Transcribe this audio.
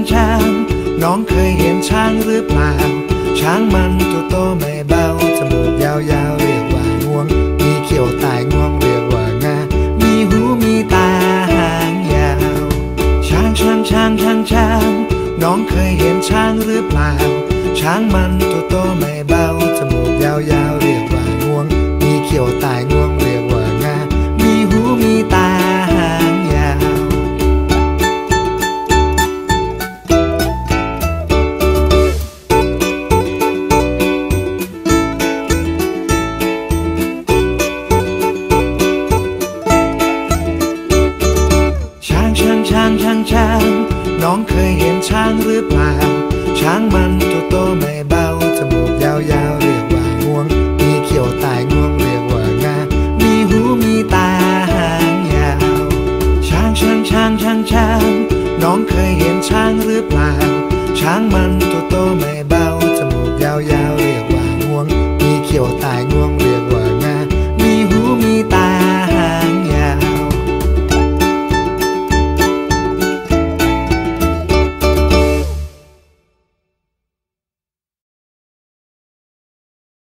างน้องเคยเห็นช้างหรือเปล่าช้างมันตัวโตไม่เบาจมูกยาวๆเรียกว่างวงมีเขี้ยวใต้งวงเรียกว่างามีหูมีตาหางยาวช้างน้องเคยเห็นช้างหรือเปล่าช้างมันตัวโตไม่เบาจมูกยาวๆเรียกว่างวงมีเขี้ยวใต้งวงเรียกว่างามีหูมีตาหางยาวช้างน้องเคยเห็นช้างหรือเปล่าช้างมันตัวโตไม่เบาจมูกยาวๆเรียกว่างวงมีเขี้ยวใต้งวงเรียกว่างามีหูมีตาหางยาวช้างน้องเคยเห็นช้างหรือเปล่าช้างมันตัวโตไม่เบาจมูกยาวๆเรียกว่างวงมีเขี้ยวใต้